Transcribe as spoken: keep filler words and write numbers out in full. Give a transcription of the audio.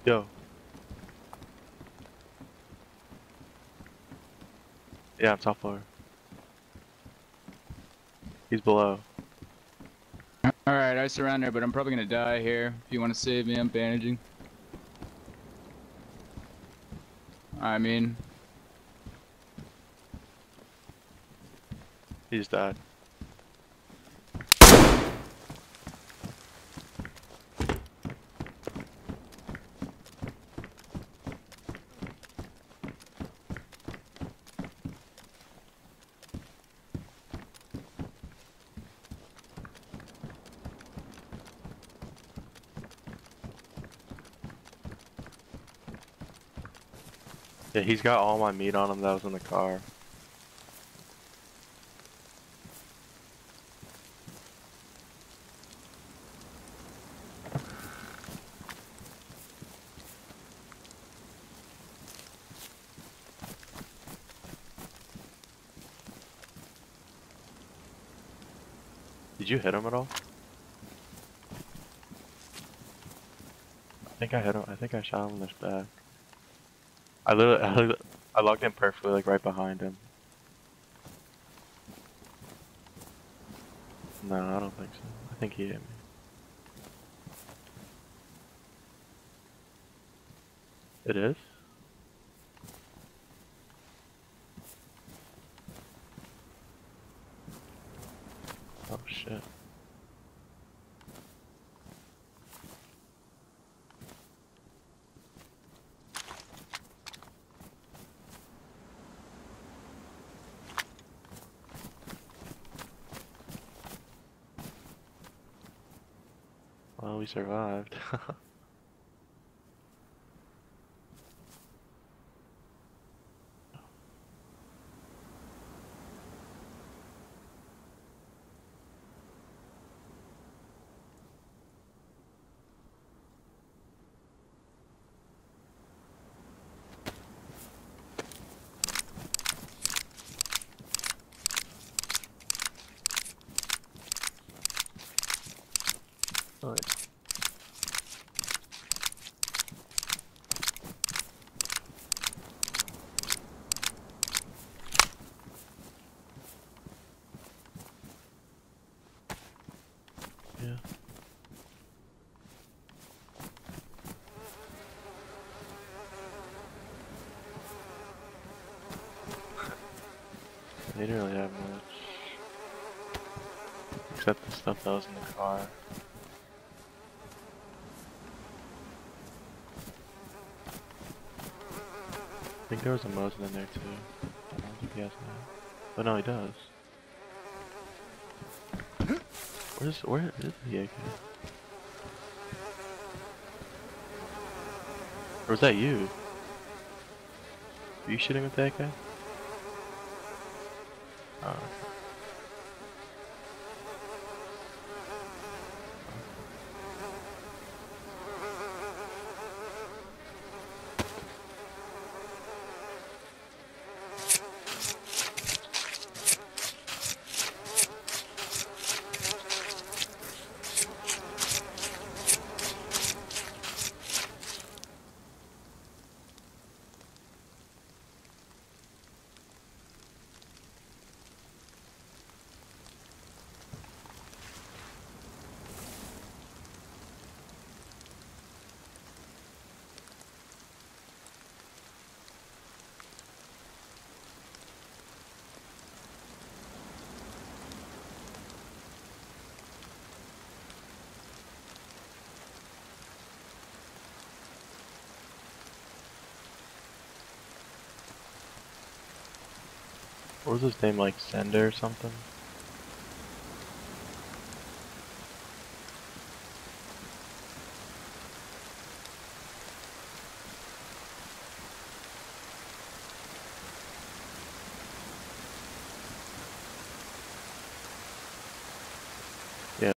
Yo. Yeah, I'm top floor. He's below. Alright, I surround her, but I'm probably gonna die here. If you want to save me, I'm bandaging. I mean... He's died. Yeah, he's got all my meat on him that was in the car. Did you hit him at all? I think I hit him. I think I shot him in the back. I literally, I, literally, I logged in perfectly, like right behind him. No, I don't think so. I think he hit me. It is? Oh shit. Well, we survived. Nice. Yeah. They didn't really have much. Except the stuff that was in the car. I think there was a Mosin in there too. I don't think he has that. But no, he does. Where's, where is the A K? Or was that you? Were you shooting with the A K? Oh. What was his name, like Sender or something?